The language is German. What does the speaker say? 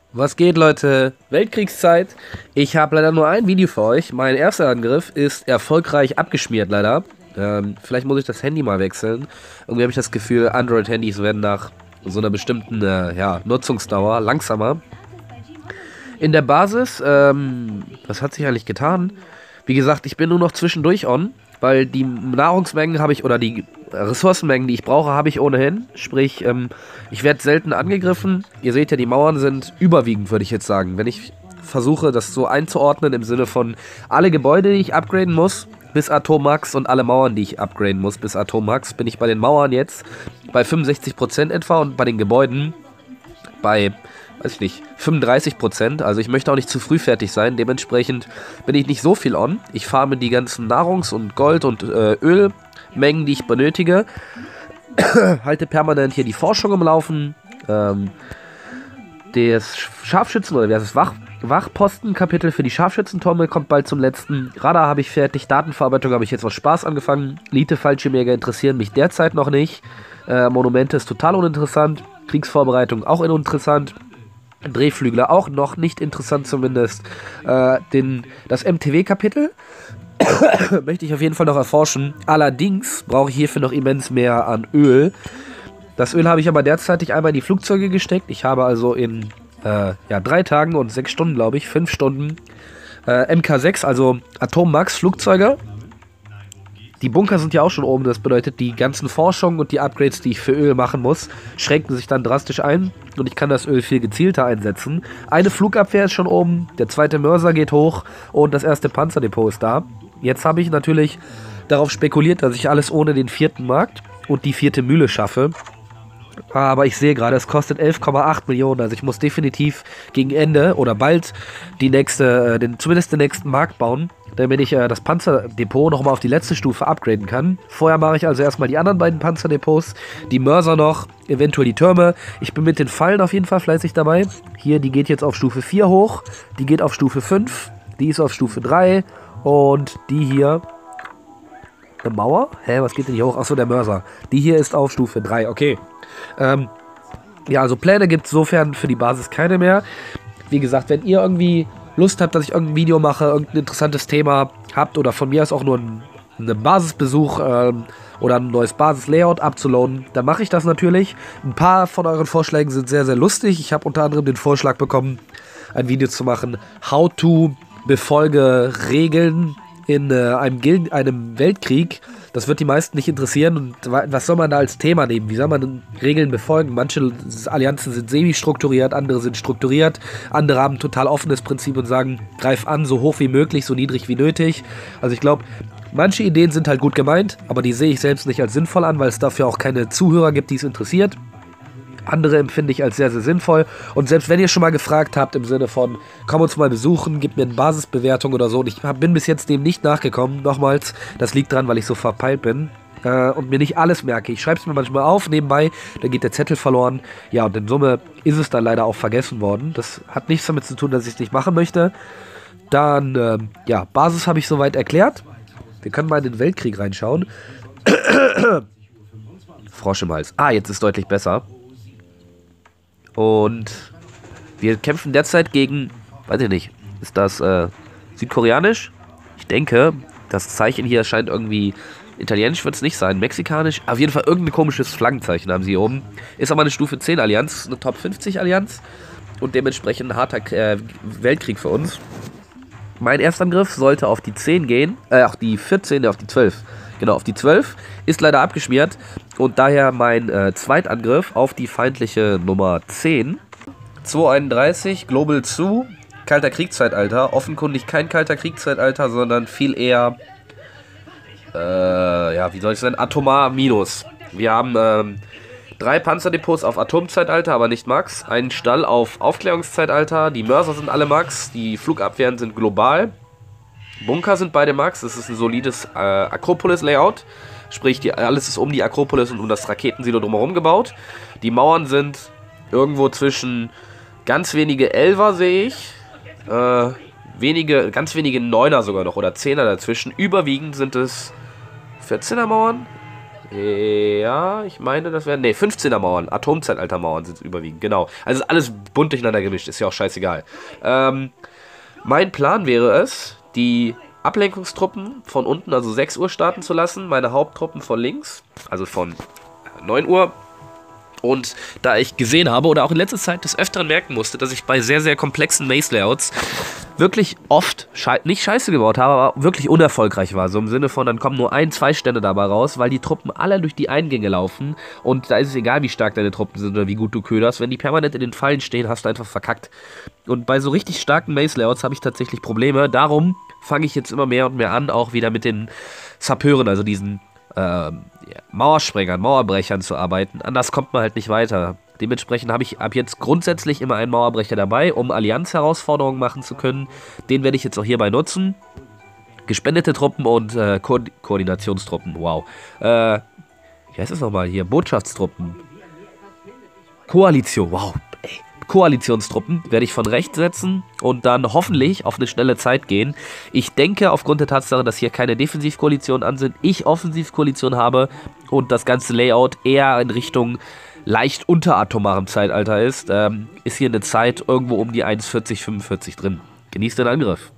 Was geht, Leute? Weltkriegszeit. Ich habe leider nur ein Video für euch. Mein erster Angriff ist erfolgreich abgeschmiert, leider. Vielleicht muss ich das Handy mal wechseln. Irgendwie habe ich das Gefühl, Android-Handys werden nach so einer bestimmten Nutzungsdauer langsamer. In der Basis, was hat sich eigentlich getan? Wie gesagt, ich bin nur noch zwischendurch on, weil die Nahrungsmengen habe ich, oder die Ressourcenmengen, die ich brauche, habe ich ohnehin. Sprich, ich werde selten angegriffen. Ihr seht ja, die Mauern sind überwiegend, würde ich jetzt sagen. Wenn ich versuche, das so einzuordnen im Sinne von alle Gebäude, die ich upgraden muss, bis Atommax und alle Mauern, die ich upgraden muss, bis Atommax, bin ich bei den Mauern jetzt bei 65% etwa und bei den Gebäuden bei, weiß ich nicht, 35%. Also ich möchte auch nicht zu früh fertig sein. Dementsprechend bin ich nicht so viel on. Ich farme die ganzen Nahrungs- und Gold- und Ölmengen, die ich benötige. Halte permanent hier die Forschung im Laufen. Das Scharfschützen- oder wie heißt es? Wachposten-Kapitel für die Scharfschützentürme kommt bald zum letzten. Radar habe ich fertig. Datenverarbeitung habe ich jetzt aus Spaß angefangen. Elite-Fallschirmjäger interessieren mich derzeit noch nicht. Monumente ist total uninteressant. Kriegsvorbereitung auch uninteressant. Drehflügler auch noch nicht interessant zumindest. Das MTW-Kapitel möchte ich auf jeden Fall noch erforschen. Allerdings brauche ich hierfür noch immens mehr an Öl. Das Öl habe ich aber derzeitig einmal in die Flugzeuge gesteckt. Ich habe also in 3 Tagen und 6 Stunden, glaube ich, 5 Stunden MK6, also Atommax Flugzeuge. Die Bunker sind ja auch schon oben, das bedeutet, die ganzen Forschungen und die Upgrades, die ich für Öl machen muss, schränken sich dann drastisch ein und ich kann das Öl viel gezielter einsetzen. Eine Flugabwehr ist schon oben, der zweite Mörser geht hoch und das erste Panzerdepot ist da. Jetzt habe ich natürlich darauf spekuliert, dass ich alles ohne den 4. Markt und die 4. Mühle schaffe. Aber ich sehe gerade, es kostet 11,8 Millionen, also ich muss definitiv gegen Ende oder bald zumindest den nächsten Markt bauen, damit ich das Panzerdepot nochmal auf die letzte Stufe upgraden kann. Vorher mache ich also erstmal die anderen beiden Panzerdepots, die Mörser noch, eventuell die Türme. Ich bin mit den Fallen auf jeden Fall fleißig dabei. Hier, die geht jetzt auf Stufe 4 hoch, die geht auf Stufe 5, die ist auf Stufe 3 und die hier... Eine Mauer? Hä, was geht denn hier hoch? Achso, der Mörser. Die hier ist auf Stufe 3, okay. Also Pläne gibt es insofern für die Basis keine mehr. Wie gesagt, wenn ihr irgendwie Lust habt, dass ich irgendein Video mache, irgendein interessantes Thema habt oder von mir aus auch nur einen Basisbesuch oder ein neues Basislayout abzuladen, dann mache ich das natürlich. Ein paar von euren Vorschlägen sind sehr, sehr lustig. Ich habe unter anderem den Vorschlag bekommen, ein Video zu machen, How to befolge Regeln in einem Weltkrieg. Das wird die meisten nicht interessieren. Und was soll man da als Thema nehmen? Wie soll man Regeln befolgen? Manche Allianzen sind semi-strukturiert, andere sind strukturiert. Andere haben ein total offenes Prinzip und sagen, greif an, so hoch wie möglich, so niedrig wie nötig. Also ich glaube, manche Ideen sind halt gut gemeint, aber die sehe ich selbst nicht als sinnvoll an, weil es dafür auch keine Zuhörer gibt, die es interessiert. Andere empfinde ich als sehr, sehr sinnvoll. Und selbst wenn ihr schon mal gefragt habt, im Sinne von, komm uns mal besuchen, gib mir eine Basisbewertung oder so, und ich bin bis jetzt dem nicht nachgekommen, nochmals, das liegt daran, weil ich so verpeilt bin und mir nicht alles merke. Ich schreibe es mir manchmal auf, nebenbei, dann geht der Zettel verloren. Ja, und in Summe ist es dann leider auch vergessen worden. Das hat nichts damit zu tun, dass ich es nicht machen möchte. Dann, Basis habe ich soweit erklärt. Wir können mal in den Weltkrieg reinschauen. Frosch im Hals. Jetzt ist deutlich besser. Und wir kämpfen derzeit gegen, weiß ich nicht, ist das südkoreanisch? Ich denke, das Zeichen hier scheint irgendwie, italienisch wird es nicht sein, mexikanisch, auf jeden Fall irgendein komisches Flaggenzeichen haben sie hier oben. Ist aber eine Stufe 10 Allianz, eine Top 50 Allianz und dementsprechend ein harter Weltkrieg für uns. Mein Erstangriff sollte auf die 10 gehen, auf die 14, auf die 12. Genau, auf die 12, ist leider abgeschmiert und daher mein Zweitangriff auf die feindliche Nummer 10. 231, Global Zoo, kalter Kriegszeitalter, offenkundig kein kalter Kriegszeitalter, sondern viel eher, wie soll ich sagen, atomar minus. Wir haben 3 Panzerdepots auf Atomzeitalter, aber nicht Max, einen Stall auf Aufklärungszeitalter, die Mörser sind alle Max, die Flugabwehren sind global. Bunker sind beide Max, es ist ein solides Akropolis-Layout, sprich alles ist um die Akropolis und um das Raketensilo drumherum gebaut. Die Mauern sind irgendwo zwischen ganz wenige 11er sehe ich, ganz wenige 9er sogar noch oder 10er dazwischen. Überwiegend sind es 14er Mauern, Ja, ich meine, das wären. Ne, 15er Mauern. Atomzeitalter-Mauern sind es überwiegend, genau. Also ist alles bunt durcheinander gemischt, ist ja auch scheißegal. Mein Plan wäre es, die Ablenkungstruppen von unten, also 6 Uhr starten zu lassen, meine Haupttruppen von links, also von 9 Uhr. Und da ich gesehen habe oder auch in letzter Zeit des Öfteren merken musste, dass ich bei sehr, sehr komplexen Maze-Layouts wirklich oft nicht Scheiße gebaut habe, aber wirklich unerfolgreich war. So im Sinne von, dann kommen nur 1, 2 Stände dabei raus, weil die Truppen alle durch die Eingänge laufen. Und da ist es egal, wie stark deine Truppen sind oder wie gut du köderst. Wenn die permanent in den Fallen stehen, hast du einfach verkackt. Und bei so richtig starken Maze-Layouts habe ich tatsächlich Probleme. Darum fange ich jetzt immer mehr und mehr an, auch wieder mit den Sapeuren, also diesen Mauersprengern, Mauerbrechern zu arbeiten. Anders kommt man halt nicht weiter. Dementsprechend habe ich ab jetzt grundsätzlich immer einen Mauerbrecher dabei, um Allianz-Herausforderungen machen zu können. Den werde ich jetzt auch hierbei nutzen. Gespendete Truppen und Koordinationstruppen, wow. Wie heißt das nochmal hier? Botschaftstruppen. Koalition, wow. Ey. Koalitionstruppen werde ich von rechts setzen und dann hoffentlich auf eine schnelle Zeit gehen. Ich denke, aufgrund der Tatsache, dass hier keine Defensivkoalitionen an sind, ich Offensivkoalition habe und das ganze Layout eher in Richtung leicht unter atomarem Zeitalter ist hier eine Zeit irgendwo um die 1,40, 45 drin. Genießt den Angriff.